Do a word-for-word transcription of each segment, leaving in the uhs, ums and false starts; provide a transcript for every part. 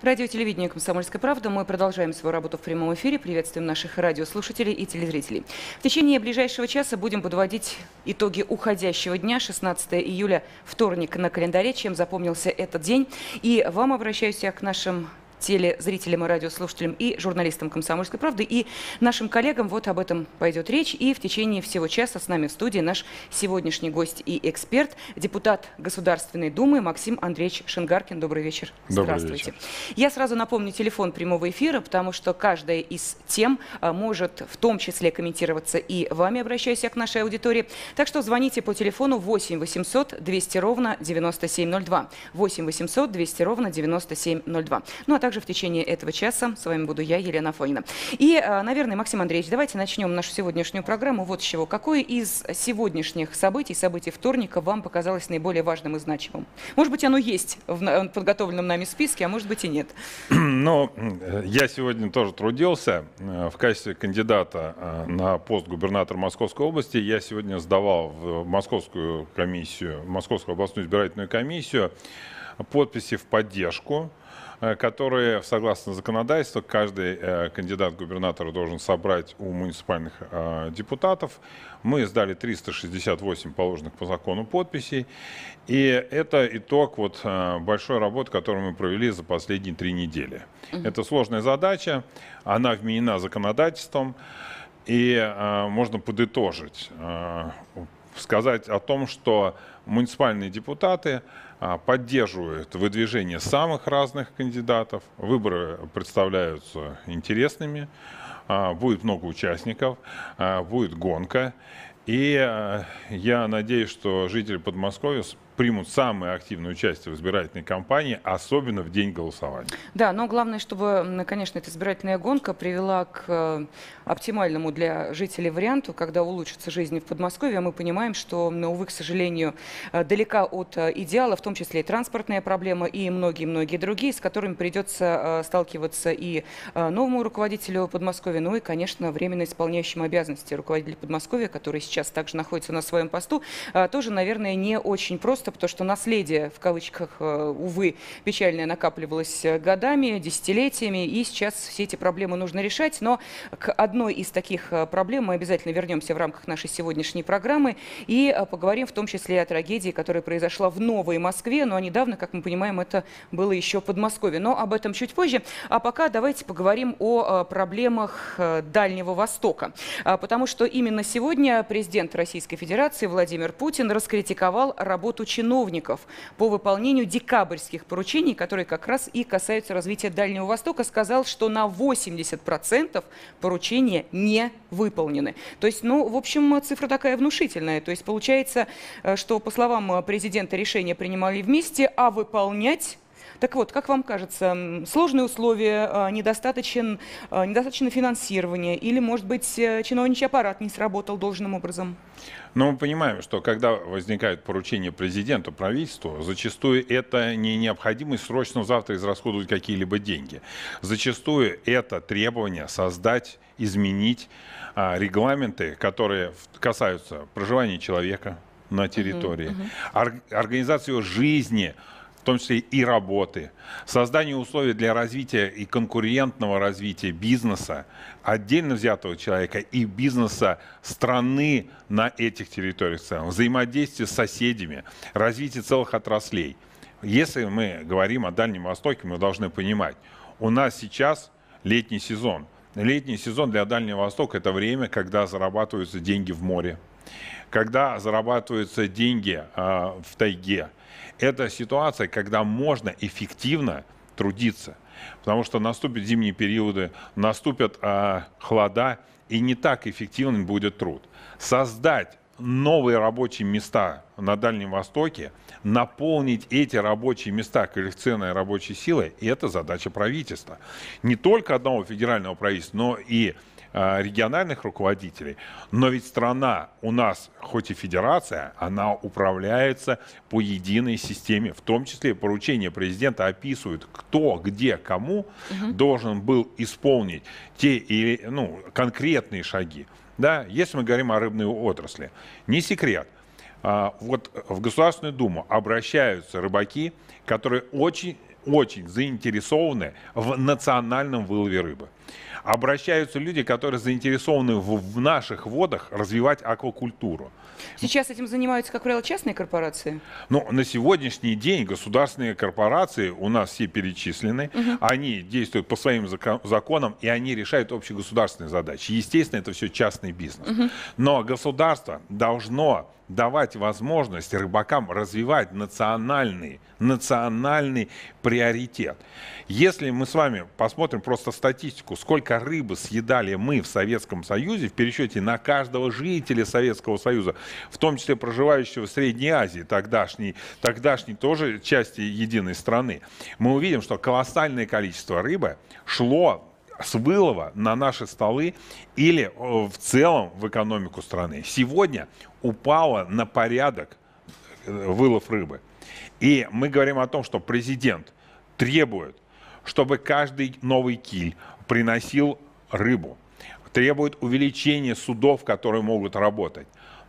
Радио телевидение «Комсомольская правда». Мы продолжаем свою работу в прямом эфире. Приветствуем наших радиослушателей и телезрителей. В течение ближайшего часа будем подводить итоги уходящего дня, шестнадцатое июля, вторник на календаре, чем запомнился этот день. И вам обращаюсь я к нашим телезрителям и радиослушателям и журналистам «Комсомольской правды» и нашим коллегам. Вот об этом пойдет речь. И в течение всего часа с нами в студии наш сегодняшний гость и эксперт, депутат Государственной Думы Максим Андреевич Шингаркин. Добрый вечер. Добрый Здравствуйте. вечер. Я сразу напомню телефон прямого эфира, потому что каждая из тем а, может в том числе комментироваться и вами, обращаюсь я к нашей аудитории. Так что звоните по телефону восемь восемьсот двести ровно девяносто семь ноль два. восемь восемьсот двести ровно девяносто семь ноль два. Ну а также в течение этого часа с вами буду я, Елена Афонина. И, наверное, Максим Андреевич, давайте начнем нашу сегодняшнюю программу. Вот с чего. Какое из сегодняшних событий, событий вторника вам показалось наиболее важным и значимым? Может быть, оно есть в подготовленном нами списке, а может быть и нет. Ну, я сегодня тоже трудился в качестве кандидата на пост губернатора Московской области. Я сегодня сдавал в Московскую комиссию, Московскую областную избирательную комиссию подписи в поддержку, которые, согласно законодательству, каждый э, кандидат губернатора должен собрать у муниципальных э, депутатов. Мы сдали триста шестьдесят восемь положенных по закону подписей. И это итог вот, э, большой работы, которую мы провели за последние три недели. Mm-hmm. Это сложная задача, она вменена законодательством. И э, можно подытожить, э, сказать о том, что муниципальные депутаты поддерживают выдвижение самых разных кандидатов. Выборы представляются интересными, будет много участников, будет гонка. И я надеюсь, что жители Подмосковья примут самое активное участие в избирательной кампании, особенно в день голосования. Да, но главное, чтобы, конечно, эта избирательная гонка привела к оптимальному для жителей варианту, когда улучшится жизнь в Подмосковье. Мы понимаем, что, увы, к сожалению, далека от идеала, в том числе и транспортная проблема, и многие-многие другие, с которыми придется сталкиваться и новому руководителю Подмосковья, ну и, конечно, временно исполняющему обязанности руководителя Подмосковья, который сейчас также находится на своем посту, тоже, наверное, не очень просто, потому что наследие, в кавычках, увы, печальное накапливалось годами, десятилетиями, и сейчас все эти проблемы нужно решать. Но к одной из таких проблем мы обязательно вернемся в рамках нашей сегодняшней программы и поговорим в том числе о трагедии, которая произошла в Новой Москве, но недавно, как мы понимаем, это было еще Подмосковье. Но об этом чуть позже. А пока давайте поговорим о проблемах Дальнего Востока, потому что именно сегодня президент Российской Федерации Владимир Путин раскритиковал работу чиновников по выполнению декабрьских поручений, которые как раз и касаются развития Дальнего Востока, сказал, что на восемьдесят процентов поручения не выполнены. То есть, ну, в общем, цифра такая внушительная. То есть, получается, что, по словам президента, решения принимали вместе, а выполнять... Так вот, как вам кажется, сложные условия, недостаточно, недостаточно финансирования или, может быть, чиновничий аппарат не сработал должным образом? Но мы понимаем, что когда возникают поручения президенту, правительству, зачастую это не необходимость срочно завтра израсходовать какие-либо деньги. Зачастую это требование создать, изменить а, регламенты, которые касаются проживания человека на территории, uh-huh, uh-huh. Ор- организации жизни, в том числе и работы, создание условий для развития и конкурентного развития бизнеса, отдельно взятого человека и бизнеса страны на этих территориях в целом, взаимодействие с соседями, развитие целых отраслей. Если мы говорим о Дальнем Востоке, мы должны понимать, у нас сейчас летний сезон. Летний сезон для Дальнего Востока – это время, когда зарабатываются деньги в море, когда зарабатываются деньги э, в тайге. Это ситуация, когда можно эффективно трудиться, потому что наступят зимние периоды, наступят а, холода, и не так эффективным будет труд. Создать новые рабочие места на Дальнем Востоке, наполнить эти рабочие места квалифицированной рабочей силой, и это задача правительства. Не только одного федерального правительства, но и региональных руководителей, но ведь страна у нас, хоть и федерация, она управляется по единой системе, в том числе поручения президента описывают, кто, где, кому угу. должен был исполнить те или, ну, конкретные шаги. Да? Если мы говорим о рыбной отрасли, не секрет, а, вот в Государственную Думу обращаются рыбаки, которые очень очень заинтересованы в национальном вылове рыбы. Обращаются люди, которые заинтересованы в, в наших водах развивать аквакультуру. Сейчас этим занимаются, как правило, частные корпорации? Ну, на сегодняшний день государственные корпорации у нас все перечислены, угу. Они действуют по своим законам, и они решают общегосударственные задачи. Естественно, это все частный бизнес. Угу. Но государство должно давать возможность рыбакам развивать национальный, национальный приоритет. Если мы с вами посмотрим просто статистику, сколько рыбы съедали мы в Советском Союзе, в пересчете на каждого жителя Советского Союза, в том числе проживающего в Средней Азии, тогдашней, тогдашней тоже части единой страны, мы увидим, что колоссальное количество рыбы шло с вылова на наши столы или в целом в экономику страны. Сегодня упало на порядок вылов рыбы. И мы говорим о том, что президент требует, чтобы каждый новый киль приносил рыбу, требует увеличения судов, которые могут работать.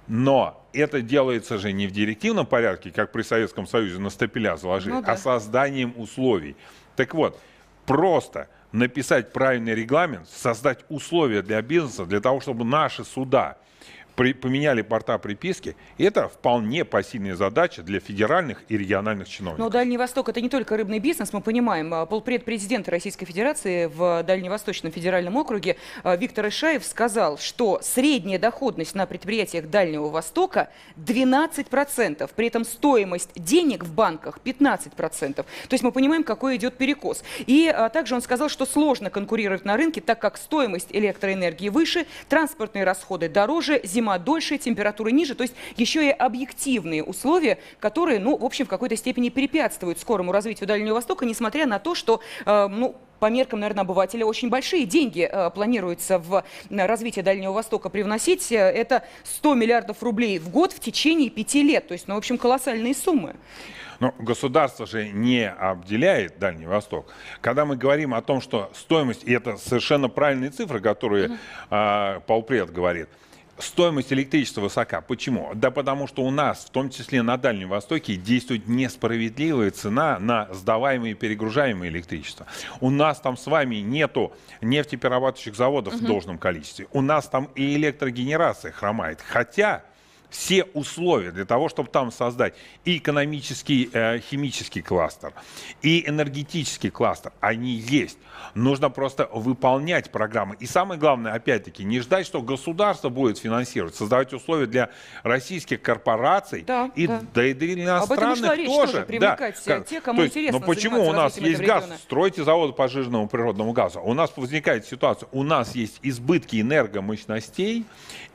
Но это делается же не в директивном порядке, как при Советском Союзе на стапеля заложили, ну, да. а созданием условий. Так вот, просто написать правильный регламент, создать условия для бизнеса, для того, чтобы наши суда при, поменяли порта приписки, это вполне посильная задача для федеральных и региональных чиновников. Но Дальний Восток — это не только рыбный бизнес, мы понимаем. Полпред президента Российской Федерации в Дальневосточном федеральном округе Виктор Ишаев сказал, что средняя доходность на предприятиях Дальнего Востока двенадцать процентов, при этом стоимость денег в банках пятнадцать процентов. То есть мы понимаем, какой идет перекос. И а, также он сказал, что сложно конкурировать на рынке, так как стоимость электроэнергии выше, транспортные расходы дороже, зима дольше, температура ниже, то есть еще и объективные условия, которые, ну, в общем, в какой-то степени препятствуют скорому развитию Дальнего Востока, несмотря на то, что, э, ну, по меркам, наверное, обывателя, очень большие деньги э, планируется в развитие Дальнего Востока привносить. Это сто миллиардов рублей в год в течение пяти лет, то есть, ну, в общем, колоссальные суммы. Но государство же не обделяет Дальний Восток. Когда мы говорим о том, что стоимость, и это совершенно правильные цифры, которые mm-hmm. э, полпред говорит, стоимость электричества высока. Почему? Да потому что у нас, в том числе на Дальнем Востоке, действует несправедливая цена на сдаваемое и перегружаемое электричество. У нас там с вами нету нефтеперерабатывающих заводов угу. в должном количестве. У нас там и электрогенерация хромает. Хотя все условия для того, чтобы там создать и экономический, э, химический кластер, и энергетический кластер, они есть. Нужно просто выполнять программы. И самое главное, опять-таки, не ждать, что государство будет финансировать, создавать условия для российских корпораций, да, и, да. Да, и для иностранных речь, тоже. тоже привлекать да. те, кому есть, интересно. Но почему у нас есть газ? Стройте заводы по жирному природному газу. У нас возникает ситуация, у нас есть избытки энергомощностей,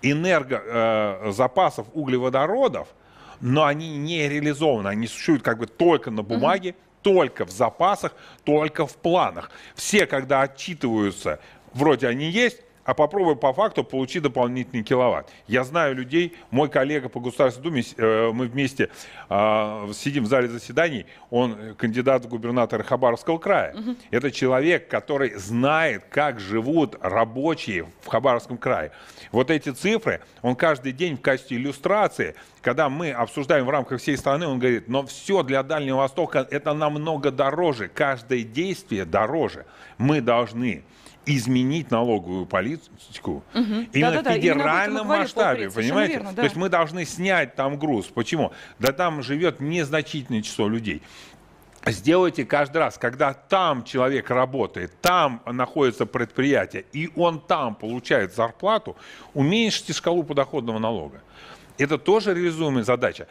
энергозапасов, э, углеводородов, но они не реализованы, они существуют как бы только на бумаге, угу. только в запасах, только в планах. Все, когда отчитываются, вроде они есть, а попробуй по факту получи дополнительный киловатт. Я знаю людей, мой коллега по Государственной Думе, э, мы вместе э, сидим в зале заседаний, он кандидат в губернаторы Хабаровского края. Угу. Это человек, который знает, как живут рабочие в Хабаровском крае. Вот эти цифры, он каждый день в качестве иллюстрации, когда мы обсуждаем в рамках всей страны, он говорит, но все для Дальнего Востока это намного дороже, каждое действие дороже. Мы должны изменить налоговую политику угу. именно да, да, в федеральном именно масштабе, понимаете? Верно, да. То есть мы должны снять там груз. Почему? Да там живет незначительное число людей. Сделайте каждый раз, когда там человек работает, там находится предприятие, и он там получает зарплату, уменьшите шкалу подоходного налога. Это тоже реализуемая задача.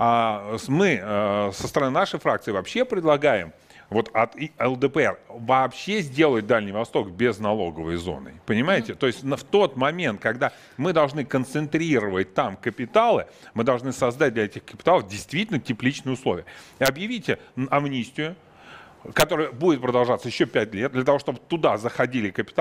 А мы со стороны нашей фракции вообще предлагаем вот от эл дэ пэ эр вообще сделать Дальний Восток без налоговой зоны. Понимаете? Mm-hmm. То есть в тот момент, когда мы должны концентрировать там капиталы, мы должны создать для этих капиталов действительно тепличные условия. И объявите амнистию, которая будет продолжаться еще пять лет, для того, чтобы туда заходили капиталы,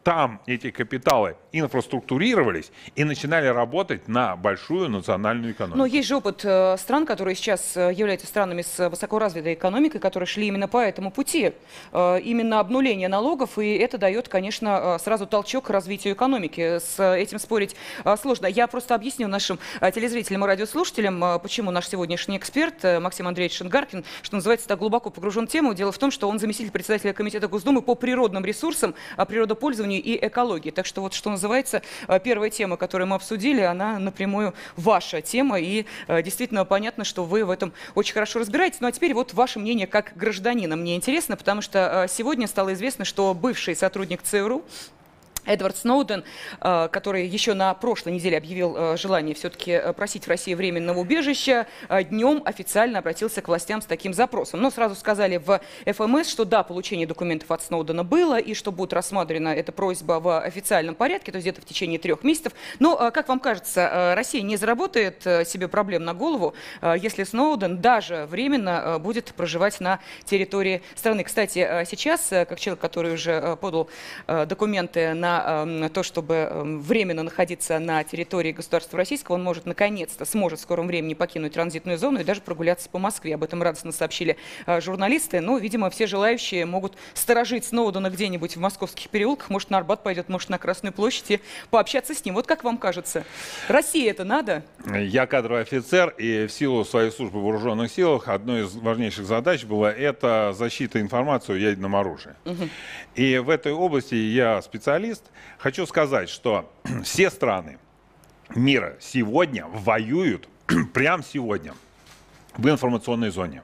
там эти капиталы инфраструктурировались и начинали работать на большую национальную экономику. Но есть же опыт э, стран, которые сейчас э, являются странами с высокоразвитой экономикой, которые шли именно по этому пути. Э, именно обнуление налогов, и это дает, конечно, э, сразу толчок к развитию экономики. С э, этим спорить э, сложно. Я просто объясню нашим э, телезрителям и радиослушателям, э, почему наш сегодняшний эксперт э, Максим Андреевич Шингаркин, что называется, так глубоко погружен в тему. Дело в том, что он заместитель председателя комитета Госдумы по природным ресурсам, природопользованию и экологии. Так что вот, что называется, первая тема, которую мы обсудили, она напрямую ваша тема, и э, действительно понятно, что вы в этом очень хорошо разбираетесь. Ну а теперь вот ваше мнение как гражданина мне интересно, потому что э, сегодня стало известно, что бывший сотрудник ЦРУ Эдвард Сноуден, который еще на прошлой неделе объявил желание все-таки просить в России временного убежища, днем официально обратился к властям с таким запросом. Но сразу сказали в эф эм эс, что да, получение документов от Сноудена было, и что будет рассмотрена эта просьба в официальном порядке, то есть где-то в течение трех месяцев. Но, как вам кажется, Россия не заработает себе проблем на голову, если Сноуден даже временно будет проживать на территории страны? Кстати, сейчас, как человек, который уже подал документы на то, чтобы временно находиться на территории государства российского, он может наконец-то, сможет в скором времени покинуть транзитную зону и даже прогуляться по Москве. Об этом радостно сообщили журналисты. Но, видимо, все желающие могут сторожить Сноудена где-нибудь в московских переулках, может, на Арбат пойдет, может, на Красную площадь, и пообщаться с ним. Вот как вам кажется, России это надо? Я кадровый офицер, и в силу своей службы в вооруженных силах одной из важнейших задач была это защита информации о ядерном оружии. Угу. И в этой области я специалист. Хочу сказать, что все страны мира сегодня воюют, прямо сегодня, в информационной зоне.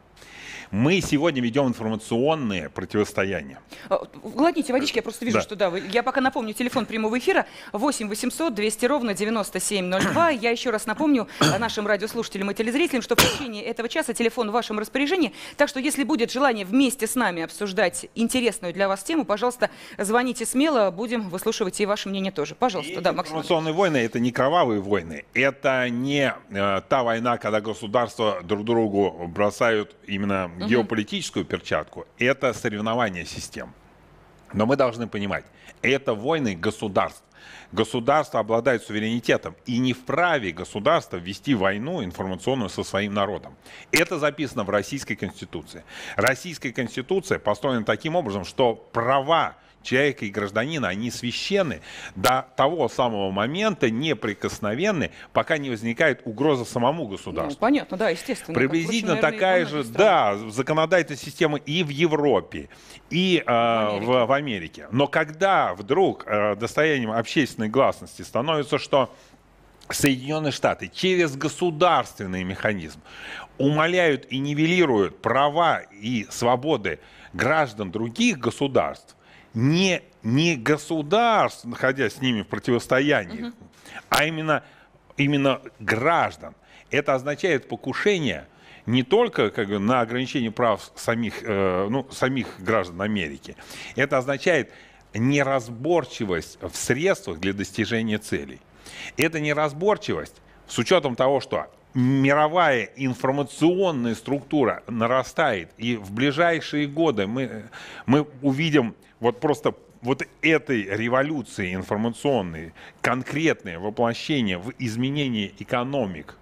Мы сегодня ведем информационные противостояния. Гладните водички, я просто вижу, да. что да. Вы... Я пока напомню, телефон прямого эфира восемь восемьсот двести ровно девяносто семь ноль два. Я еще раз напомню нашим радиослушателям и телезрителям, что в течение этого часа телефон в вашем распоряжении. Так что, если будет желание вместе с нами обсуждать интересную для вас тему, пожалуйста, звоните смело, будем выслушивать и ваше мнение тоже. Пожалуйста, и да, Максим. Информационные войны — это не кровавые войны, это не э, та война, когда государства друг другу бросают именно геополитическую перчатку. Это соревнование систем. Но мы должны понимать, это войны государств. Государство обладает суверенитетом, и не вправе государство вести войну информационную со своим народом. Это записано в Российской Конституции. Российская Конституция построена таким образом, что права человека и гражданина, они священны, до того самого момента неприкосновенны, пока не возникает угроза самому государству. Ну, понятно, да, естественно. Приблизительно такая же, да, законодательная система и в Европе, и э, в, в Америке. Но когда вдруг э, достоянием общественной гласности становится, что Соединенные Штаты через государственный механизм умаляют и нивелируют права и свободы граждан других государств, Не, не государств, находясь с ними в противостоянии, uh-huh. а именно, именно граждан. Это означает покушение не только как бы, на ограничение прав самих, э, ну, самих граждан Америки. Это означает неразборчивость в средствах для достижения целей. Эта неразборчивость, с учетом того, что мировая информационная структура нарастает, и в ближайшие годы мы, мы увидим вот просто вот этой революции информационной, конкретное воплощение в изменении экономик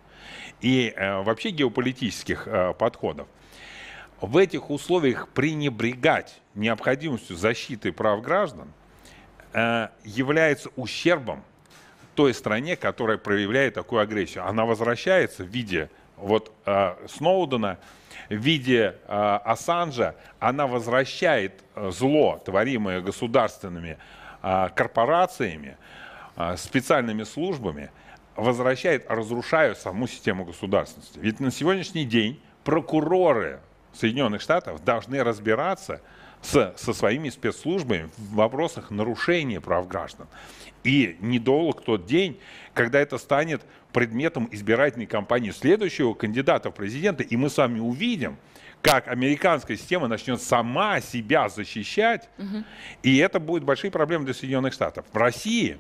и э, вообще геополитических э, подходов. В этих условиях пренебрегать необходимостью защиты прав граждан э, является ущербом той стране, которая проявляет такую агрессию. Она возвращается в виде вот, э, Сноудена, в виде э, Ассанжа, она возвращает зло, творимое государственными э, корпорациями, э, специальными службами, возвращает, разрушая саму систему государственности. Ведь на сегодняшний день прокуроры Соединенных Штатов должны разбираться с, со своими спецслужбами в вопросах нарушения прав граждан. И недолг тот день, когда это станет предметом избирательной кампании следующего кандидата в президенты, и мы с вами увидим, как американская система начнет сама себя защищать, угу. и это будет большие проблемы для Соединенных Штатов. В России,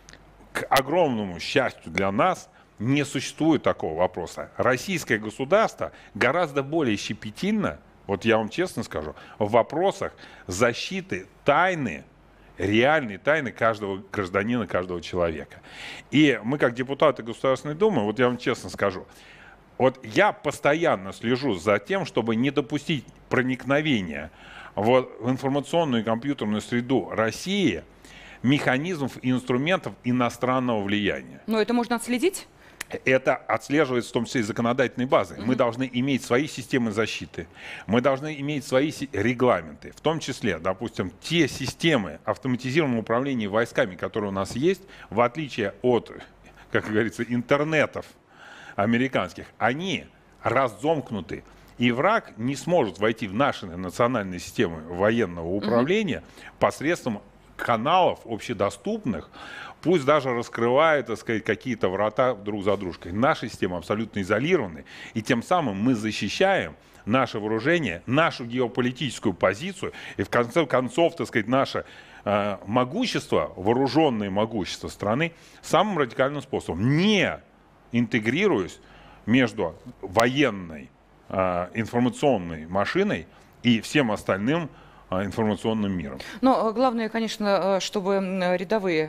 к огромному счастью для нас, не существует такого вопроса. Российское государство гораздо более щепетильно, вот я вам честно скажу, в вопросах защиты тайны реальные тайны каждого гражданина, каждого человека. И мы, как депутаты Государственной Думы, вот я вам честно скажу, вот я постоянно слежу за тем, чтобы не допустить проникновения вот в информационную и компьютерную среду России механизмов и инструментов иностранного влияния. Но это можно отследить? Это отслеживается в том числе и законодательной базой. Mm-hmm. Мы должны иметь свои системы защиты, мы должны иметь свои регламенты, в том числе, допустим, те системы автоматизированного управления войсками, которые у нас есть, в отличие от, как говорится, интернетов американских, они разомкнуты. И враг не сможет войти в наши национальные системы военного управления mm-hmm. посредством каналов общедоступных, пусть даже раскрывая, так сказать, какие-то врата друг за дружкой. Наша система абсолютно изолированы, и тем самым мы защищаем наше вооружение, нашу геополитическую позицию, и в конце концов, так сказать, наше э, могущество, вооруженное могущество страны самым радикальным способом, не интегрируясь между военной э, информационной машиной и всем остальным информационным миром. Но главное, конечно, чтобы рядовые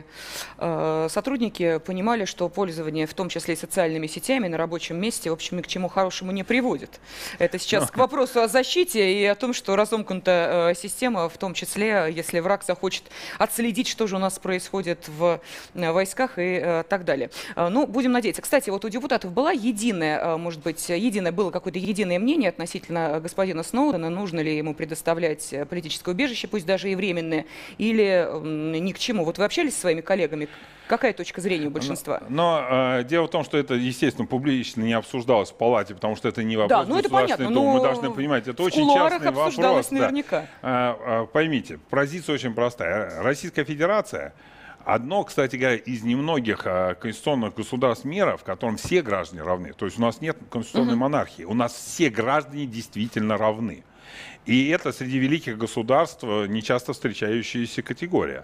э, сотрудники понимали, что пользование, в том числе и социальными сетями на рабочем месте, в общем, ни к чему хорошему не приводит. Это сейчас к вопросу о защите и о том, что разомкнута э, система, в том числе, если враг захочет отследить, что же у нас происходит в э, войсках и э, так далее. Э, ну, будем надеяться. Кстати, вот у депутатов была единая, э, может быть, единое, было какое-то единое мнение относительно господина Сноудена, нужно ли ему предоставлять политическое убежище, пусть даже и временное, или ни к чему. Вот вы общались со своими коллегами? Какая точка зрения у большинства? Но, но э, дело в том, что это, естественно, публично не обсуждалось в палате, потому что это не вопрос да, ну это понятно, Думы. Мы должны понимать, это очень частный вопрос. Наверняка. Да. А, а, поймите, позиция очень простая. Российская Федерация одно, кстати говоря, из немногих а, конституционных государств мира, в котором все граждане равны. То есть у нас нет конституционной угу. монархии, у нас все граждане действительно равны. И это среди великих государств нечасто встречающаяся категория.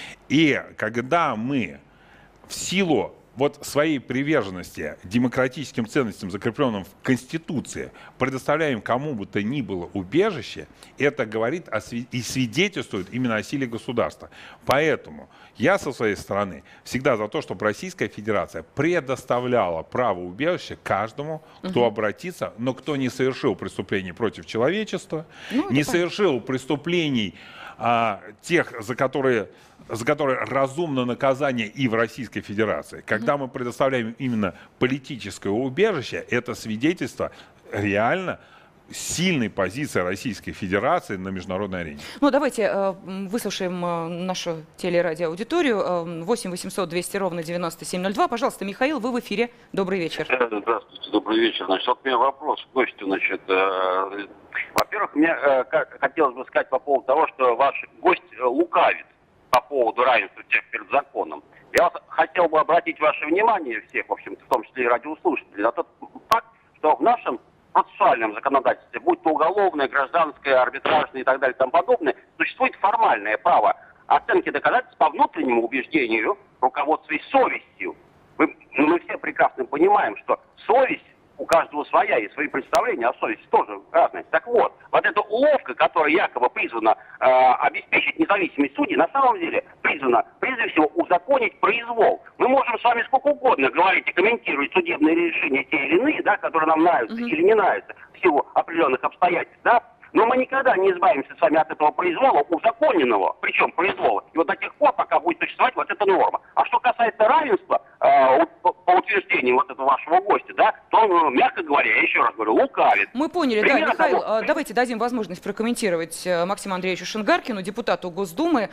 И когда мы в силу вот своей приверженности демократическим ценностям, закрепленным в Конституции, предоставляем кому бы то ни было убежище, это говорит о, и свидетельствует именно о силе государства. Поэтому я со своей стороны всегда за то, чтобы Российская Федерация предоставляла право убежища каждому, кто угу. обратится, но кто не совершил преступлений против человечества, ну, не совершил преступлений а, тех, за которые... за которые разумно наказание и в Российской Федерации. Когда мы предоставляем именно политическое убежище, это свидетельство реально сильной позиции Российской Федерации на международной арене. Ну, давайте э, выслушаем э, нашу телерадиоаудиторию. Э, восемь восемьсот двести ровно девяносто семь ноль два. Пожалуйста, Михаил, вы в эфире. Добрый вечер. Здравствуйте, добрый вечер. Значит, вот у меня вопрос к гостю. Значит, э, во-первых, мне э, как, хотелось бы сказать по поводу того, что ваш гость э, лукавит по поводу равенства всех перед законом. Я вот хотел бы обратить ваше внимание всех, в общем-то, в том числе и радиослушателей, на тот факт, что в нашем процессуальном законодательстве, будь то уголовное, гражданское, арбитражное и так далее и тому подобное, существует формальное право оценки доказательств по внутреннему убеждению, руководствуясь совестью. Мы, мы все прекрасно понимаем, что совесть у каждого своя, и свои представления о совести тоже разные. Так вот, вот эта уловка, которая якобы призвана э, обеспечить независимость судей, на самом деле призвана, прежде всего, узаконить произвол. Мы можем с вами сколько угодно говорить и комментировать судебные решения те или иные, да, которые нам нравятся mm-hmm. или не нравятся в силу определенных обстоятельств, да, но мы никогда не избавимся с вами от этого произвола, узаконенного, причем произвола, и вот до тех пор, пока будет существовать вот эта норма. А что касается равенства, э, по, по утверждению вот этого вашего гостя, да, то он, мягко говоря, я еще раз говорю, лукавит. Мы поняли, примерно да, Михаил, того... давайте дадим возможность прокомментировать Максиму Андреевичу Шингаркину, депутату Госдумы,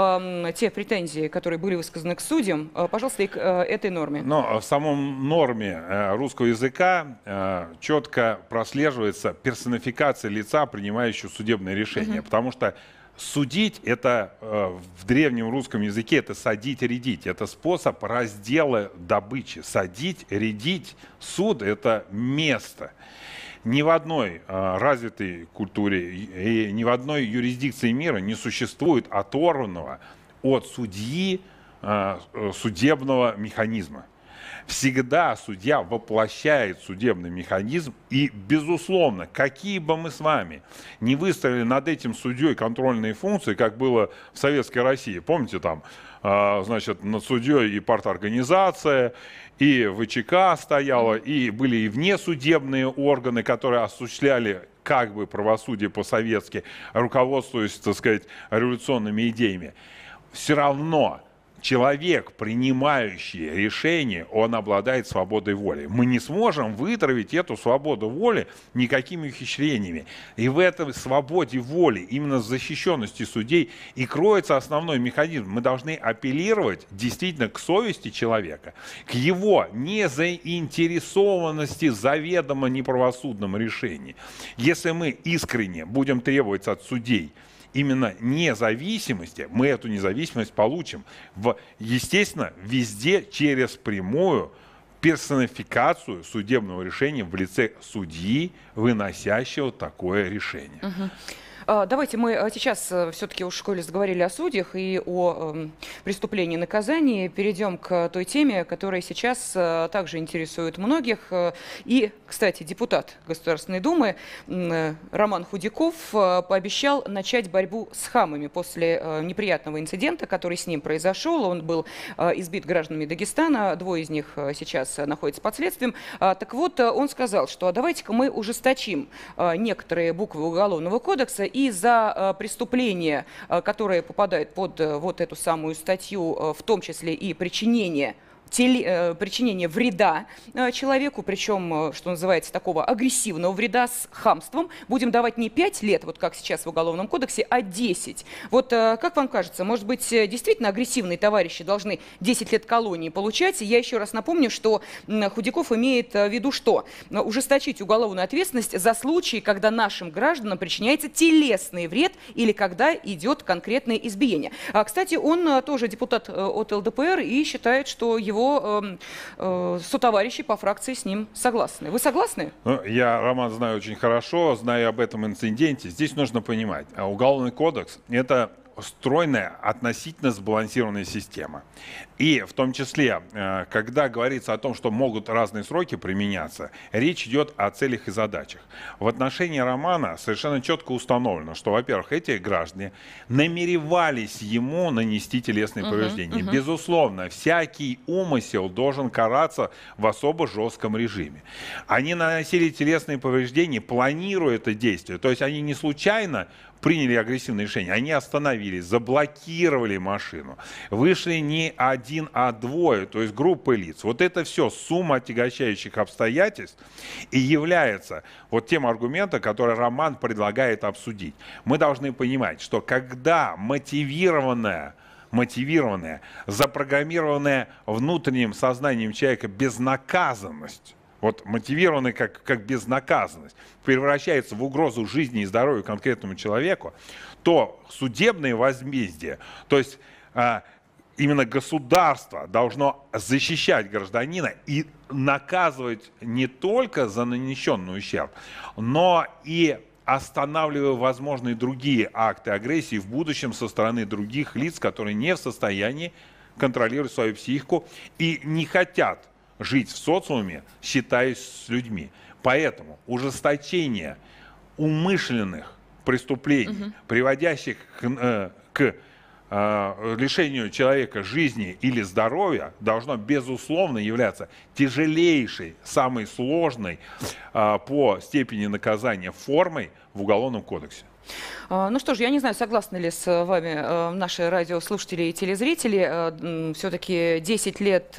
э, те претензии, которые были высказаны к судьям, э, пожалуйста, и к э, этой норме. Но в самом норме э, русского языка э, четко прослеживается персонификация лица, принимающего судебное решение, mm-hmm. потому что судить это э, в древнем русском языке это садить, рядить, это способ раздела добычи. Садить, рядить, суд это место. Ни в одной э, развитой культуре и ни в одной юрисдикции мира не существует оторванного от судьи э, судебного механизма. Всегда судья воплощает судебный механизм, и, безусловно, какие бы мы с вами не выставили над этим судьей контрольные функции, как было в Советской России, помните, там, значит, над судьей и парторганизация, и ВЧК стояла, и были и внесудебные органы, которые осуществляли как бы правосудие по-советски, руководствуясь, так сказать, революционными идеями. Все равно человек, принимающий решение, он обладает свободой воли. Мы не сможем вытравить эту свободу воли никакими ухищрениями. И в этой свободе воли, именно в защищенности судей, и кроется основной механизм. Мы должны апеллировать действительно к совести человека, к его незаинтересованности в заведомо неправосудном решении. Если мы искренне будем требовать от судей именно независимости, мы эту независимость получим, в, естественно, везде через прямую персонификацию судебного решения в лице судьи, выносящего такое решение. Угу. Давайте мы сейчас все-таки уж, коли заговорили о судьях и о э, преступлении и наказании, перейдем к той теме, которая сейчас э, также интересует многих. И, кстати, депутат Государственной Думы э, Роман Худяков э, пообещал начать борьбу с хамами после э, неприятного инцидента, который с ним произошел. Он был э, избит гражданами Дагестана, двое из них э, сейчас находятся под следствием. А, так вот, э, он сказал, что давайте-ка мы ужесточим э, некоторые буквы Уголовного кодекса, и за э, преступления, э, которые попадают под э, вот эту самую статью, э, в том числе и причинение Теле, э, причинение вреда э, человеку, причем, э, что называется, такого агрессивного вреда с хамством, будем давать не пять лет, вот как сейчас в Уголовном кодексе, а десять. Вот э, как вам кажется, может быть, действительно агрессивные товарищи должны десять лет колонии получать? Я еще раз напомню, что э, Худяков имеет в виду что? Ужесточить уголовную ответственность за случаи, когда нашим гражданам причиняется телесный вред или когда идет конкретное избиение. А, кстати, он э, тоже депутат э, от ЛДПР и считает, что его его э, э, сотоварищи по фракции с ним согласны. Вы согласны? Ну, я Роман знаю очень хорошо, знаю об этом инциденте. Здесь нужно понимать, Уголовный кодекс – это стройная, относительно сбалансированная система. И в том числе, когда говорится о том, что могут разные сроки применяться, речь идет о целях и задачах. В отношении Романа совершенно четко установлено, что, во-первых, эти граждане намеревались ему нанести телесные uh-huh, повреждения. Uh-huh. Безусловно, всякий умысел должен караться в особо жестком режиме. Они наносили телесные повреждения, планируя это действие. То есть они не случайно приняли агрессивное решение, они остановились, заблокировали машину, вышли не один, а двое, то есть группы лиц. Вот это все сумма отягощающих обстоятельств и является вот тем аргументом, который Роман предлагает обсудить. Мы должны понимать, что когда мотивированная мотивированная, запрограммированная внутренним сознанием человека безнаказанность, вот мотивированная как, как безнаказанность, превращается в угрозу жизни и здоровью конкретному человеку, то судебное возмездие, то есть а, именно государство должно защищать гражданина и наказывать не только за нанесенный ущерб, но и останавливая возможные другие акты агрессии в будущем со стороны других лиц, которые не в состоянии контролировать свою психику и не хотят жить в социуме, считаясь с людьми. Поэтому ужесточение умышленных преступлений, угу. приводящих к, э, к э, лишению человека жизни или здоровья, должно, безусловно, являться тяжелейшей, самой сложной э, по степени наказания формой в Уголовном кодексе. Ну что ж, я не знаю, согласны ли с вами наши радиослушатели и телезрители. Все-таки десять лет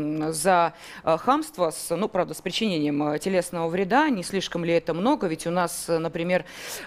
за хамство, с, ну, правда, с причинением телесного вреда. Не слишком ли это много? Ведь у нас, например,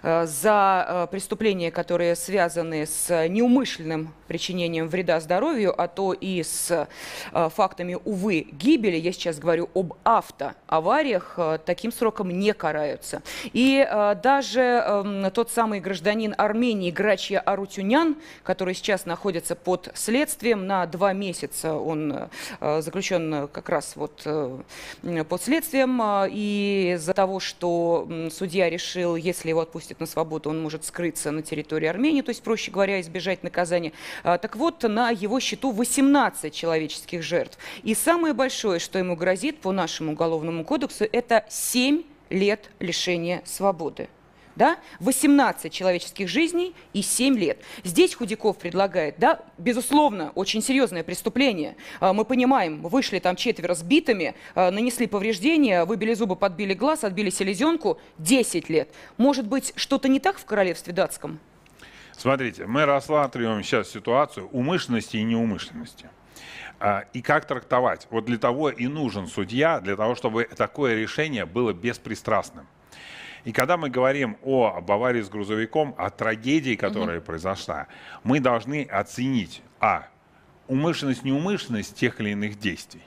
за преступления, которые связаны с неумышленным причинением вреда здоровью, а то и с фактами, увы, гибели, я сейчас говорю об автоавариях, таким сроком не караются. И даже тот самый самый гражданин Армении Грачья Арутюнян, который сейчас находится под следствием на два месяца. Он заключен как раз вот под следствием. И из-за того, что судья решил, если его отпустят на свободу, он может скрыться на территории Армении, то есть, проще говоря, избежать наказания. Так вот, на его счету восемнадцать человеческих жертв. И самое большое, что ему грозит по нашему уголовному кодексу, это семь лет лишения свободы. Да? восемнадцать человеческих жизней и семь лет. Здесь Худяков предлагает, да, безусловно, очень серьезное преступление. Мы понимаем, вышли там четверо с битами, нанесли повреждения, выбили зубы, подбили глаз, отбили селезенку, десять лет. Может быть, что-то не так в королевстве датском? Смотрите, мы рассматриваем сейчас ситуацию умышленности и неумышленности. И как трактовать? Вот для того и нужен судья, для того, чтобы такое решение было беспристрастным. И когда мы говорим о, об аварии с грузовиком, о трагедии, которая угу. произошла, мы должны оценить, а, умышленность, неумышленность тех или иных действий,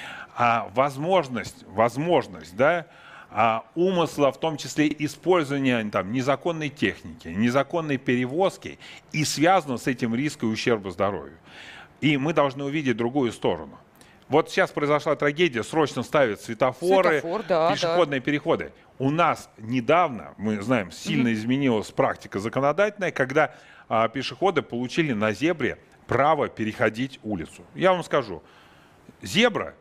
а возможность, возможность, да, а, умысла, в том числе использования там, незаконной техники, незаконной перевозки, и связано с этим риск и ущерб здоровью. И мы должны увидеть другую сторону. Вот сейчас произошла трагедия, срочно ставят светофоры, Светофор, да, пешеходные да. переходы. У нас недавно, мы знаем, сильно mm-hmm. изменилась практика законодательная, когда а, пешеходы получили на зебре право переходить улицу. Я вам скажу, зебра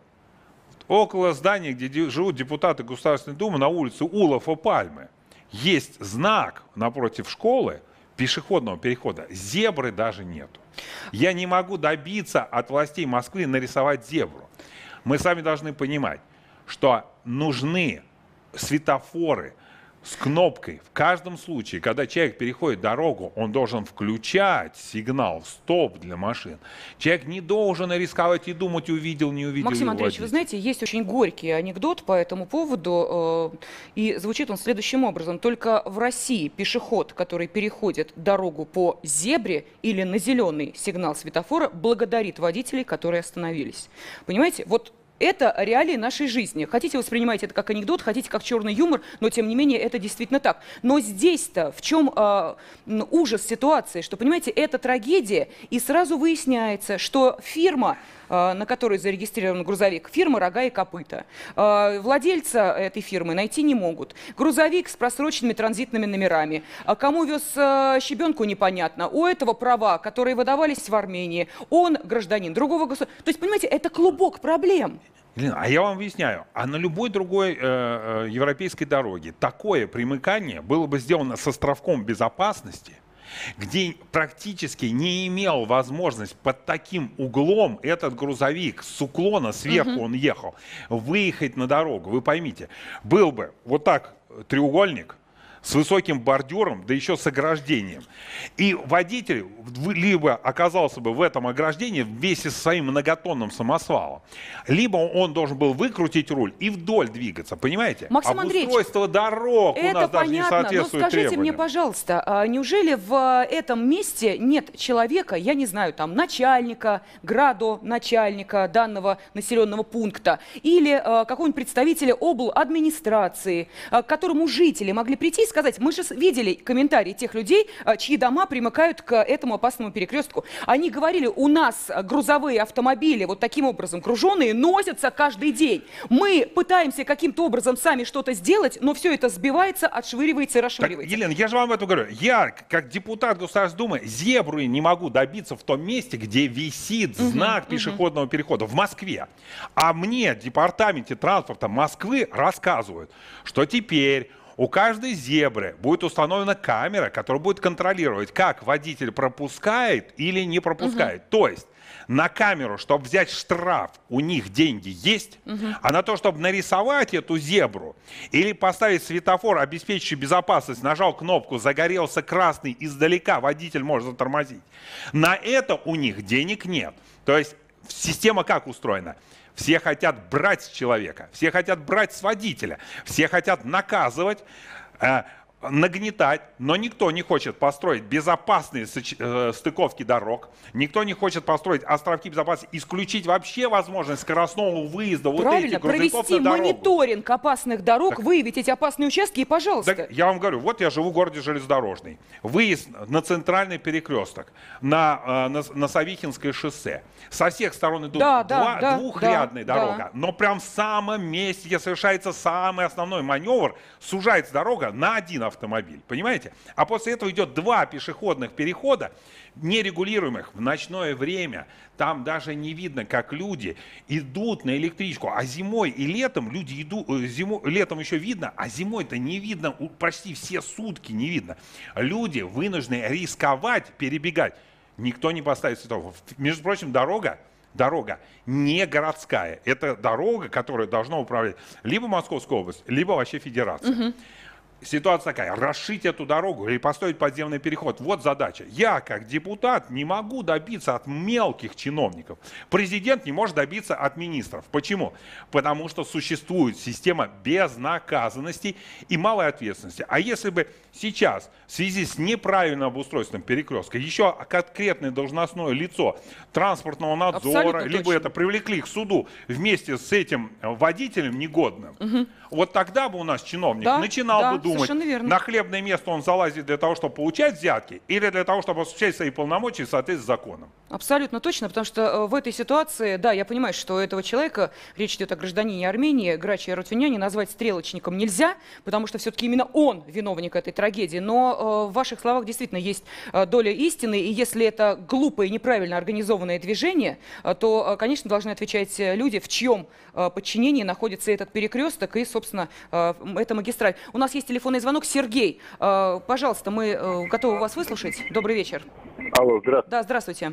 около здания, где живут депутаты Государственной Думы, на улице Улова Пальмы, есть знак напротив школы пешеходного перехода. Зебры даже нету. Я не могу добиться от властей Москвы нарисовать зебру. Мы сами должны понимать, что нужны светофоры с кнопкой. В каждом случае, когда человек переходит дорогу, он должен включать сигнал «стоп» для машин. Человек не должен рисковать и думать, увидел, не увидел. Максим Андреевич, вы знаете, есть очень горький анекдот по этому поводу, э, и звучит он следующим образом. Только в России пешеход, который переходит дорогу по зебре или на зеленый сигнал светофора, благодарит водителей, которые остановились. Понимаете? Вот это реалии нашей жизни. Хотите, воспринимайте это как анекдот, хотите, как черный юмор, но, тем не менее, это действительно так. Но здесь-то в чем э, ужас ситуации, что, понимаете, это трагедия, и сразу выясняется, что фирма, э, на которой зарегистрирован грузовик, фирма «Рога и копыта». Э, владельца этой фирмы найти не могут. Грузовик с просроченными транзитными номерами. А кому вез э, щебенку, непонятно. У этого права, которые выдавались в Армении, он гражданин другого государства. То есть, понимаете, это клубок проблем. Елена, а я вам объясняю, а на любой другой э, э, европейской дороге такое примыкание было бы сделано с островком безопасности, где практически не имел возможность под таким углом этот грузовик с уклона сверху uh-huh. он ехал, выехать на дорогу. Вы поймите, был бы вот так треугольник с высоким бордюром, да еще с ограждением. И водитель либо оказался бы в этом ограждении вместе со своим многотонным самосвалом, либо он должен был выкрутить руль и вдоль двигаться, понимаете? Максим Обустройство дорог у нас даже не соответствует но скажите требованиям. мне, пожалуйста, а неужели в этом месте нет человека, я не знаю, там, начальника, градоначальника данного населенного пункта или а, какого-нибудь представителя обладминистрации, а, к которому жители могли прийти и сказать, мы же видели комментарии тех людей, чьи дома примыкают к этому опасному перекрестку. Они говорили, у нас грузовые автомобили вот таким образом груженные носятся каждый день. Мы пытаемся каким-то образом сами что-то сделать, но все это сбивается, отшвыривается и расшвыривается. Так, Елена, я же вам это говорю. Я, как депутат Государственной Думы, зебру не могу добиться в том месте, где висит знак угу, пешеходного угу. перехода в Москве. А мне в департаменте транспорта Москвы рассказывают, что теперь у каждой зебры будет установлена камера, которая будет контролировать, как водитель пропускает или не пропускает. Угу. То есть на камеру, чтобы взять штраф, у них деньги есть, угу. а на то, чтобы нарисовать эту зебру или поставить светофор, обеспечивающий безопасность, нажал кнопку, загорелся красный, издалека водитель может затормозить. На это у них денег нет. То есть система как устроена? Все хотят брать с человека, все хотят брать с водителя, все хотят наказывать. нагнетать, но никто не хочет построить безопасные стыковки дорог, никто не хочет построить островки безопасности, исключить вообще возможность скоростного выезда вот этих грузовиков на дорогу. Мониторинг опасных дорог, так, выявить эти опасные участки и, пожалуйста. Так, я вам говорю, вот я живу в городе железнодорожный, выезд на центральный перекресток, на, на, на Савихинское шоссе, со всех сторон идут да, два, да, двухрядная да, дорога, да. но прям в самом месте, где совершается самый основной маневр, сужается дорога на один автомобиль, понимаете? А после этого идет два пешеходных перехода, нерегулируемых в ночное время. Там даже не видно, как люди идут на электричку. А зимой и летом люди идут, зимой, летом еще видно, а зимой-то не видно, почти все сутки не видно. Люди вынуждены рисковать, перебегать. Никто не поставит светофор. Между прочим, дорога, дорога не городская. Это дорога, которая должна управлять либо Московская область, либо вообще федерация. Угу. Ситуация такая, расшить эту дорогу или построить подземный переход. Вот задача. Я, как депутат, не могу добиться от мелких чиновников. Президент не может добиться от министров. Почему? Потому что существует система безнаказанности и малой ответственности. А если бы сейчас, в связи с неправильным обустройством перекрестка, еще конкретное должностное лицо транспортного надзора, абсолютно либо точно. Это привлекли к суду вместе с этим водителем негодным, угу. вот тогда бы у нас чиновник да, начинал да. бы думать, на хлебное место он залазит для того, чтобы получать взятки, или для того, чтобы осуществлять свои полномочия в соответствии с законом. Абсолютно точно, потому что в этой ситуации, да, я понимаю, что у этого человека, речь идет о гражданине Армении, Грачи Арутюняне, назвать стрелочником нельзя, потому что все-таки именно он виновник этой трагедии. Но э, в ваших словах действительно есть э, доля истины, и если это глупое и неправильно организованное движение, э, то, э, конечно, должны отвечать люди, в чьем э, подчинении находится этот перекресток и, собственно, э, эта магистраль. У нас есть телефонный звонок. Сергей, э, пожалуйста, мы э, готовы вас выслушать. Добрый вечер. Алло, здравствуйте. Да, здравствуйте.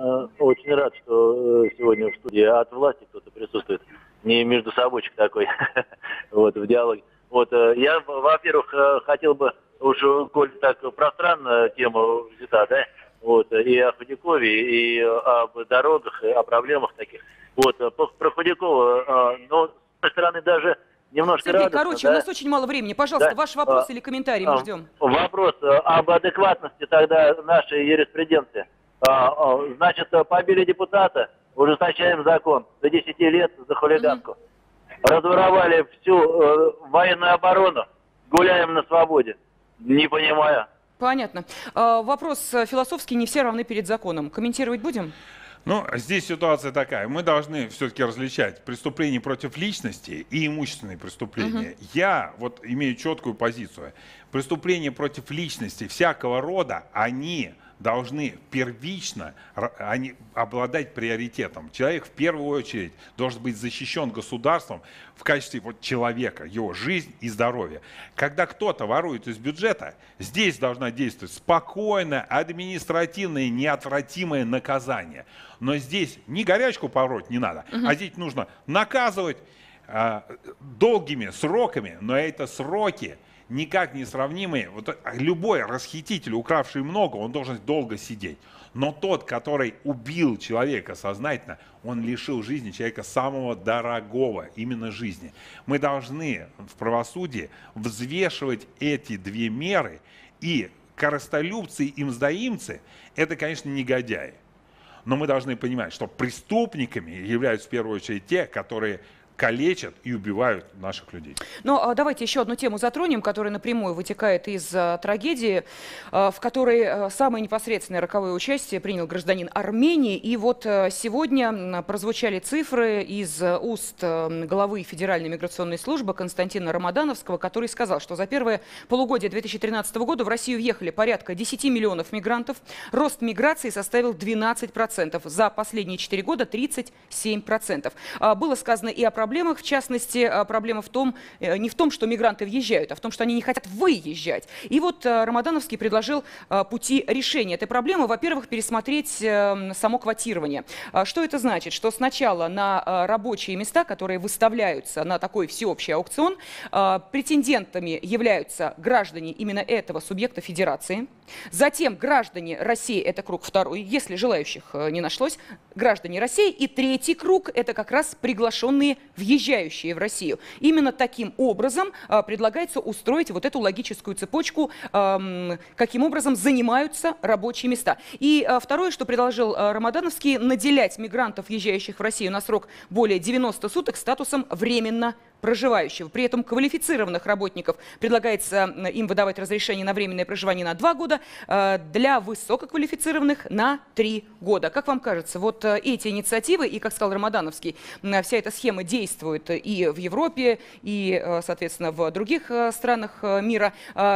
Очень рад, что сегодня в студии от власти кто-то присутствует. Не между собойчик такой, вот, в диалоге. Вот, я, во-первых, хотел бы, уж, коль так пространно тема взята, да, вот, и о Худякове, и об дорогах, и о проблемах таких. Вот, про Худякова, но, с одной стороны, даже немножко Сергей, радостно, короче, да? У нас очень мало времени. Пожалуйста, да? Ваш вопрос а, или комментарий мы ждем. Вопрос об адекватности тогда нашей юриспруденции. А, а, значит, побили депутата, ужесточаем закон до десяти лет за хулиганку. Mm-hmm. Разворовали всю э, военную оборону, гуляем на свободе. Не понимаю. Понятно. А, вопрос философский, не все равны перед законом. Комментировать будем? Ну, здесь ситуация такая. Мы должны все-таки различать преступления против личности и имущественные преступления. Uh-huh. Я вот имею четкую позицию. Преступления против личности всякого рода, они должны первично они обладать приоритетом. Человек в первую очередь должен быть защищен государством в качестве вот человека, его жизнь и здоровье. Когда кто-то ворует из бюджета, здесь должна действовать спокойное, административное, неотвратимое наказание. Но здесь ни горячку пороть не надо, угу. а здесь нужно наказывать э, долгими сроками, но это сроки никак не сравнимые. Вот любой расхититель, укравший много, он должен долго сидеть. Но тот, который убил человека сознательно, он лишил жизни человека самого дорогого, именно жизни. Мы должны в правосудии взвешивать эти две меры. И корыстолюбцы и мздоимцы – это, конечно, негодяи. Но мы должны понимать, что преступниками являются в первую очередь те, которые калечат и убивают наших людей. Но давайте еще одну тему затронем, которая напрямую вытекает из а, трагедии, а, в которой а, самое непосредственное роковое участие принял гражданин Армении. И вот а, сегодня прозвучали цифры из а, уст а, главы Федеральной миграционной службы Константина Рамадановского, который сказал, что за первое полугодие две тысячи тринадцатого года в Россию въехали порядка десяти миллионов мигрантов. Рост миграции составил двенадцать процентов. За последние четыре года тридцать семь процентов. А, было сказано и о проблемах. Проблемах, в частности, проблема в том, не в том, что мигранты въезжают, а в том, что они не хотят выезжать. И вот Рамадановский предложил пути решения этой проблемы. Во-первых, пересмотреть само квотирование. Что это значит? Что сначала на рабочие места, которые выставляются на такой всеобщий аукцион, претендентами являются граждане именно этого субъекта федерации. Затем граждане России, это круг второй, если желающих не нашлось, граждане России. И третий круг, это как раз приглашенные въезжающие в Россию. Именно таким образом э, предлагается устроить вот эту логическую цепочку, э, каким образом занимаются рабочие места. И э, второе, что предложил э, Рамадановский, наделять мигрантов, въезжающих в Россию на срок более девяноста суток, статусом временно проживающего. При этом квалифицированных работников предлагается им выдавать разрешение на временное проживание на два года, для высококвалифицированных на три года. Как вам кажется, вот эти инициативы, и, как сказал Рамадановский, вся эта схема действует и в Европе, и, соответственно, в других странах мира.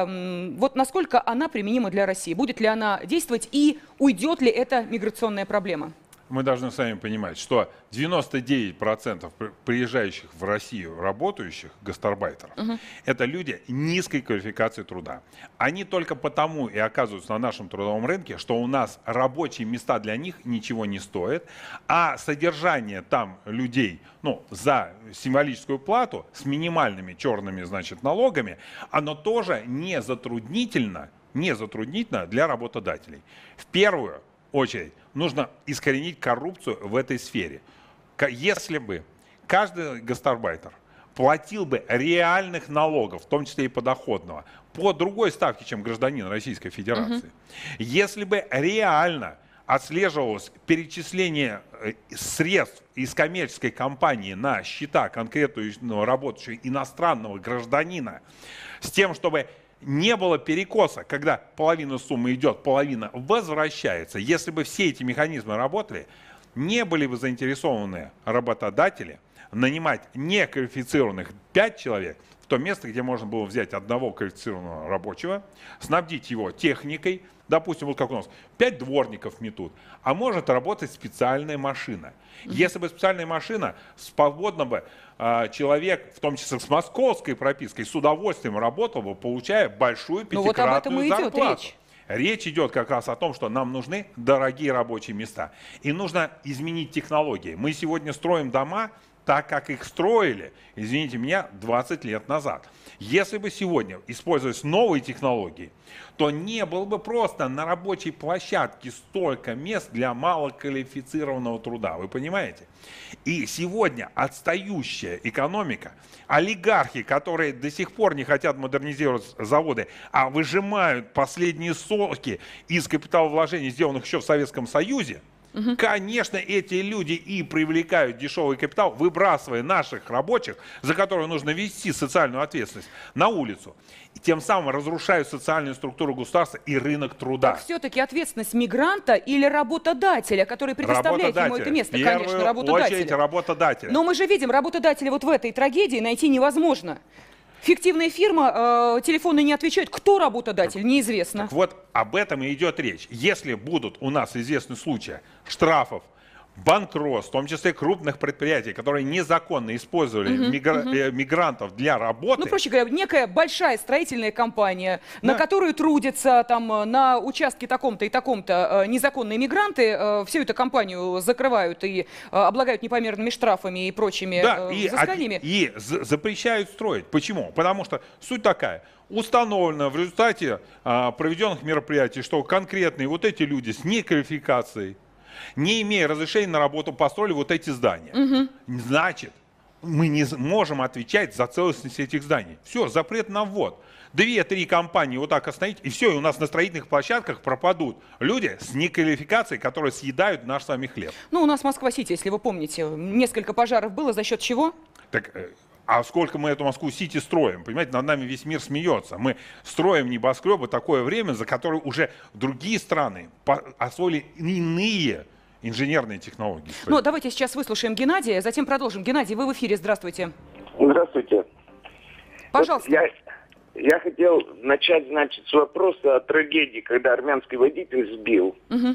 Вот насколько она применима для России? Будет ли она действовать и уйдет ли эта миграционная проблема? Мы должны сами понимать, что девяносто девять процентов приезжающих в Россию работающих гастарбайтеров uh-huh. это люди низкой квалификации труда. Они только потому и оказываются на нашем трудовом рынке, что у нас рабочие места для них ничего не стоят, а содержание там людей, ну, за символическую плату с минимальными черными, значит, налогами, оно тоже не затруднительно, не затруднительно для работодателей. В первую очередь нужно искоренить коррупцию в этой сфере. Если бы каждый гастарбайтер платил бы реальных налогов, в том числе и подоходного, по другой ставке, чем гражданин Российской Федерации, угу. если бы реально отслеживалось перечисление средств из коммерческой компании на счета конкретного работающего иностранного гражданина с тем, чтобы не было перекоса, когда половина суммы идет, половина возвращается. Если бы все эти механизмы работали, не были бы заинтересованы работодатели нанимать неквалифицированных пять человек в то место, где можно было взять одного квалифицированного рабочего, снабдить его техникой. Допустим, вот как у нас, пять дворников метут, а может работать специальная машина. Если бы специальная машина, свободно бы э, человек, в том числе с московской пропиской, с удовольствием работал бы, получая большую пятикратную вот зарплату. Речь. Речь идет как раз о том, что нам нужны дорогие рабочие места. И нужно изменить технологии. Мы сегодня строим дома так, как их строили, извините меня, двадцать лет назад. Если бы сегодня использовались новые технологии, то не было бы просто на рабочей площадке столько мест для малоквалифицированного труда. Вы понимаете? И сегодня отстающая экономика, олигархи, которые до сих пор не хотят модернизировать заводы, а выжимают последние соки из капиталовложений, сделанных еще в Советском Союзе, Угу. конечно, эти люди и привлекают дешевый капитал, выбрасывая наших рабочих, за которые нужно вести социальную ответственность, на улицу. И тем самым разрушают социальную структуру государства и рынок труда. Так все-таки ответственность мигранта или работодателя, который предоставляет ему это место? Конечно, работодателя. Очередь работодателя. Но мы же видим, работодателя вот в этой трагедии найти невозможно. Фиктивная фирма, э, телефоны не отвечают. Кто работодатель, неизвестно. Так вот, об этом и идет речь. Если будут у нас известны случаи штрафов, банкротств, в том числе крупных предприятий, которые незаконно использовали угу, мигра- угу. Э, мигрантов для работы. Ну, проще говоря, некая большая строительная компания, да. на которую трудятся там на участке таком-то и таком-то э, незаконные мигранты, э, всю эту компанию закрывают и э, облагают непомерными штрафами и прочими да, э, и, взысканиями. И запрещают строить. Почему? Потому что суть такая. Установлено в результате э, проведенных мероприятий, что конкретные вот эти люди с неквалификацией, не имея разрешения на работу, построили вот эти здания. Угу. Значит, мы не можем отвечать за целостность этих зданий. Все, запрет на ввод. Две-три компании вот так остановить, и все, и у нас на строительных площадках пропадут люди с неквалификацией, которые съедают наш с вами хлеб. Ну, у нас Москва-Сити, если вы помните, несколько пожаров было, за счет чего? Так, а сколько мы эту Москву-Сити строим? Понимаете, над нами весь мир смеется. Мы строим небоскребы такое время, за которое уже другие страны освоили иные инженерные технологии. Ну, давайте сейчас выслушаем Геннадия, затем продолжим. Геннадий, вы в эфире, здравствуйте. Здравствуйте. Пожалуйста. Вот я, я хотел начать, значит, с вопроса о трагедии, когда армянский водитель сбил. Угу.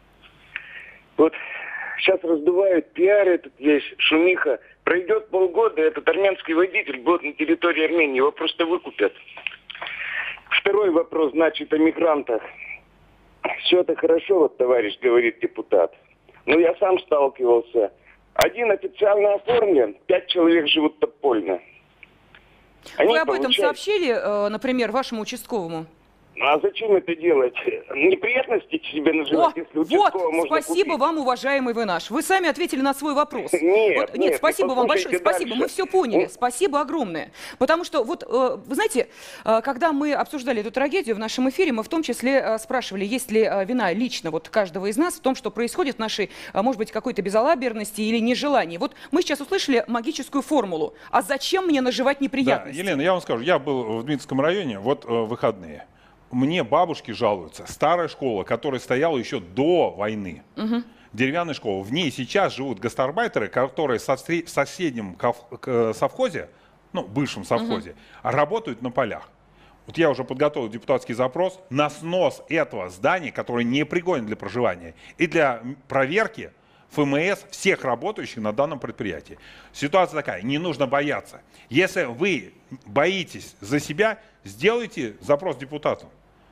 Вот сейчас раздувают пиар, этот весь шумиха. Пройдет полгода, этот армянский водитель будет на территории Армении, его просто выкупят. Второй вопрос, значит, о мигрантах. Все это хорошо, вот товарищ говорит депутат. Но я сам сталкивался. Один официально оформлен, пять человек живут подпольно. Они Вы об получают... этом сообщили, например, вашему участковому? А зачем это делать? Неприятности себе наживать, О, если участкового вот, можно спасибо купить? вам, уважаемый вы наш. Вы сами ответили на свой вопрос. Нет, вот, нет, нет, спасибо вам большое, спасибо, дальше. мы все поняли, Ну, спасибо огромное. Потому что, вот, э, вы знаете, э, когда мы обсуждали эту трагедию в нашем эфире, мы в том числе э, спрашивали, есть ли э, вина лично вот каждого из нас в том, что происходит в нашей, э, может быть, какой-то безалаберности или нежелании. Вот мы сейчас услышали магическую формулу. А зачем мне наживать неприятности? Да, Елена, я вам скажу, я был в Дмитровском районе, вот э, выходные. Мне бабушки жалуются. Старая школа, которая стояла еще до войны. Угу. Деревянная школа. В ней сейчас живут гастарбайтеры, которые в соседнем совхозе, ну, бывшем совхозе, угу. работают на полях. Вот я уже подготовил депутатский запрос на снос этого здания, которое не пригодно для проживания, и для проверки эф эм эс всех работающих на данном предприятии. Ситуация такая, не нужно бояться. Если вы боитесь за себя, сделайте запрос депутату.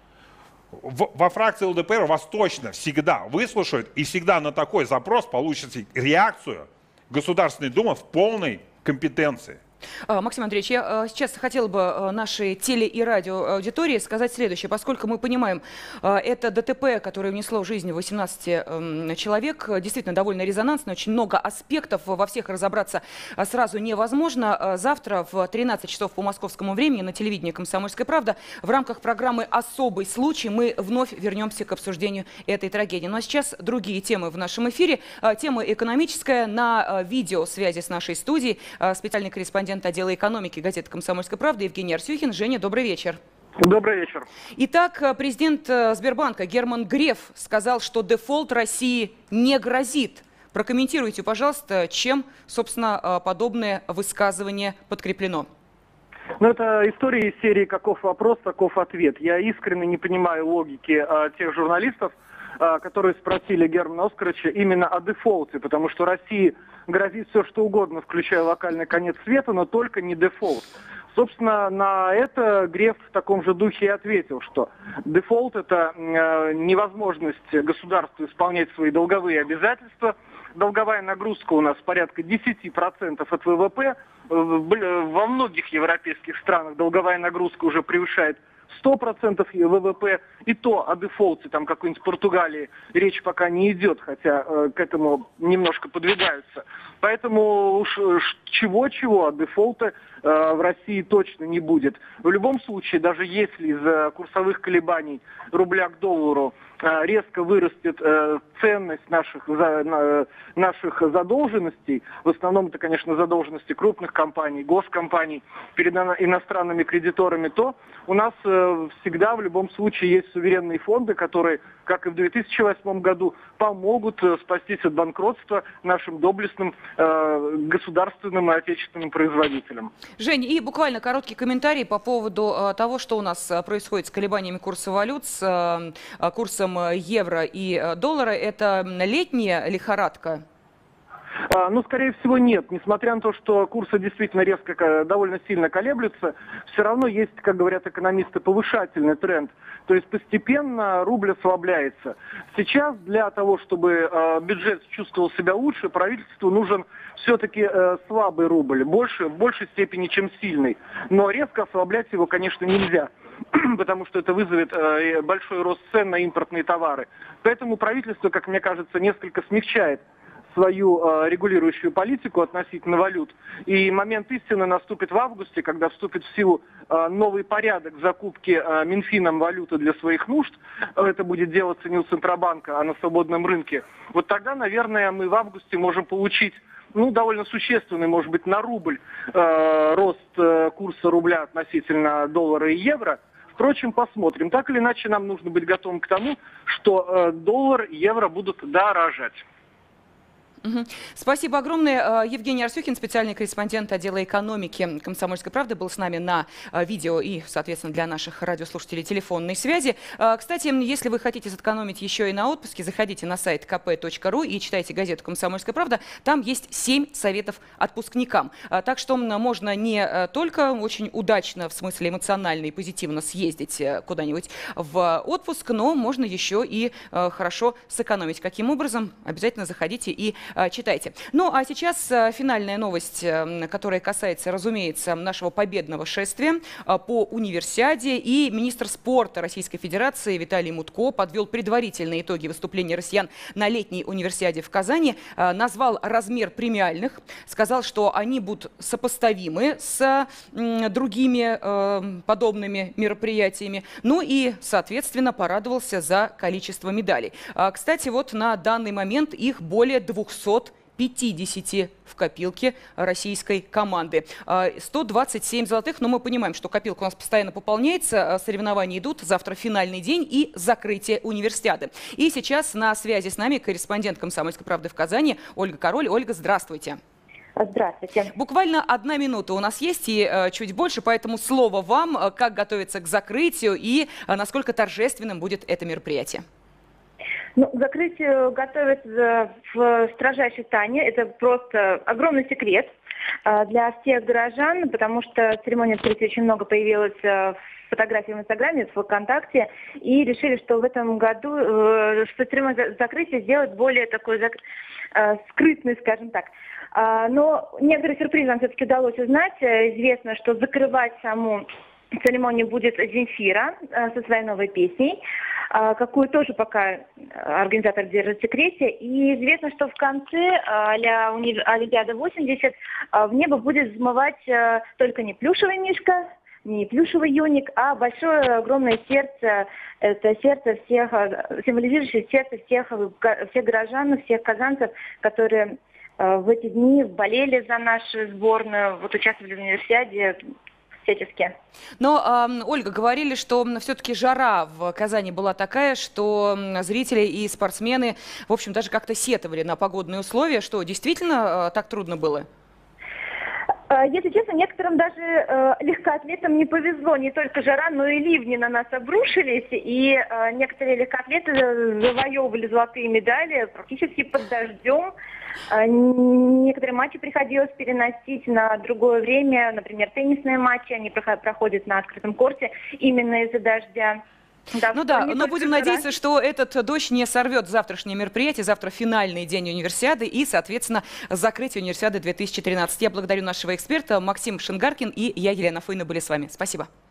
В, во фракции эл дэ пэ эр вас точно всегда выслушают, и всегда на такой запрос получите реакцию Государственной Думы в полной компетенции. Максим Андреевич, я сейчас хотела бы нашей теле- и радиоаудитории сказать следующее. Поскольку мы понимаем, это дэ тэ пэ, которое внесло в жизнь восемнадцати человек, действительно довольно резонансно, очень много аспектов, во всех разобраться сразу невозможно. Завтра в тринадцать часов по московскому времени на телевидении «Комсомольская правда» в рамках программы «Особый случай» мы вновь вернемся к обсуждению этой трагедии. Ну а сейчас другие темы в нашем эфире. Тема экономическая. На видеосвязи с нашей студией специальный корреспондент отдела экономики газеты «Комсомольская правда» Евгений Арсюхин. Женя, добрый вечер. Добрый вечер. Итак, президент Сбербанка Герман Греф сказал, что дефолт России не грозит. Прокомментируйте, пожалуйста, чем, собственно, подобное высказывание подкреплено. Ну, это история из серии «Каков вопрос, таков ответ». Я искренне не понимаю логики а, тех журналистов, а, которые спросили Германа Оскаровича именно о дефолте, потому что России грозит все, что угодно, включая локальный конец света, но только не дефолт. Собственно, на это Греф в таком же духе и ответил, что дефолт – это э, невозможность государства исполнять свои долговые обязательства. Долговая нагрузка у нас порядка десять процентов от вэ вэ пэ. Во многих европейских странах долговая нагрузка уже превышает сто процентов вэ вэ пэ, и то о дефолте, там какой-нибудь Португалии, речь пока не идет, хотя э, к этому немножко подвигаются. Поэтому уж чего-чего, а дефолта э, в России точно не будет. В любом случае, даже если из-за курсовых колебаний рубля к доллару э, резко вырастет э, ценность наших, за, на, наших задолженностей, в основном это, конечно, задолженности крупных компаний, госкомпаний перед иностранными кредиторами, то у нас э, всегда в любом случае есть суверенные фонды, которые, как и в две тысячи восьмом году, помогут э, спастись от банкротства нашим доблестным э, государственным и отечественным производителям. Жень, и буквально короткий комментарий по поводу э, того, что у нас э, происходит с колебаниями курса валют, с э, курсом евро и э, доллара. Это летняя лихорадка? А, ну, скорее всего, нет. Несмотря на то, что курсы действительно резко, довольно сильно колеблются, все равно есть, как говорят экономисты, повышательный тренд. То есть постепенно рубль ослабляется. Сейчас для того, чтобы э, бюджет чувствовал себя лучше, правительству нужен все-таки э, слабый рубль, больше, в большей степени, чем сильный. Но резко ослаблять его, конечно, нельзя, потому что это вызовет э, большой рост цен на импортные товары. Поэтому правительство, как мне кажется, несколько смягчает свою э, регулирующую политику относительно валют. И момент истины наступит в августе, когда вступит в силу э, новый порядок закупки э, Минфином валюты для своих нужд. Это будет делаться не у Центробанка, а на свободном рынке. Вот тогда, наверное, мы в августе можем получить, ну, довольно существенный, может быть, на рубль э, рост э, курса рубля относительно доллара и евро. Впрочем, посмотрим. Так или иначе, нам нужно быть готовым к тому, что э, доллар и евро будут дорожать. Спасибо огромное. Евгений Арсюхин, специальный корреспондент отдела экономики «Комсомольской правды», был с нами на видео и, соответственно, для наших радиослушателей телефонной связи. Кстати, если вы хотите сэкономить еще и на отпуске, заходите на сайт ка пэ точка ру и читайте газету «Комсомольская правда». Там есть семь советов отпускникам. Так что можно не только очень удачно, в смысле эмоционально и позитивно съездить куда-нибудь в отпуск, но можно еще и хорошо сэкономить. Каким образом? Обязательно заходите и читайте. Ну, а сейчас финальная новость, которая касается, разумеется, нашего победного шествия по универсиаде. И министр спорта Российской Федерации Виталий Мутко подвел предварительные итоги выступления россиян на летней универсиаде в Казани, назвал размер премиальных, сказал, что они будут сопоставимы с другими подобными мероприятиями. Ну и, соответственно, порадовался за количество медалей. Кстати, вот на данный момент их более двухсот пятидесяти в копилке российской команды. сто двадцать семь золотых, но мы понимаем, что копилка у нас постоянно пополняется, соревнования идут, завтра финальный день и закрытие универсиады. И сейчас на связи с нами корреспондент «Комсомольской правды» в Казани Ольга Король. Ольга, здравствуйте. Здравствуйте. Буквально одна минута у нас есть и э, чуть больше, поэтому слово вам, как готовиться к закрытию и э, насколько торжественным будет это мероприятие. Ну, к закрытию готовятся в строжайшей тайне. Это просто огромный секрет для всех горожан, потому что церемония открытия очень много появилось фотографий в Инстаграме, в ВКонтакте, и решили, что в этом году, что церемонию закрытия сделать более такой скрытной, скажем так. Но некоторые сюрпризы нам все-таки удалось узнать. Известно, что закрывать саму церемонию будет Земфира со своей новой песней, какую тоже пока организатор держит в секрете. И известно, что в конце а-ля Олимпиада восемьдесят в небо будет взмывать только не плюшевый мишка, не плюшевый юник, а большое огромное сердце. Это сердце всех, символизирующее сердце всех, всех горожан, всех казанцев, которые в эти дни болели за нашу сборную, вот участвовали в универсиаде. Но, э, Ольга, говорили, что все-таки жара в Казани была такая, что зрители и спортсмены, в общем, даже как-то сетовали на погодные условия. Что, действительно э, так трудно было? Если честно, некоторым даже э, легкоатлетам не повезло. Не только жара, но и ливни на нас обрушились. И э, некоторые легкоатлеты завоевывали золотые медали практически под дождем. Э, некоторые матчи приходилось переносить на другое время. Например, теннисные матчи, они проходят на открытом корте именно из-за дождя. Да, ну да, но будем надеяться, что этот дождь не сорвет завтрашнее мероприятие. Завтра финальный день универсиады и, соответственно, закрытие универсиады две тысячи тринадцать. Я благодарю нашего эксперта Максим Шингаркин, и я, Елена Фойна, были с вами. Спасибо.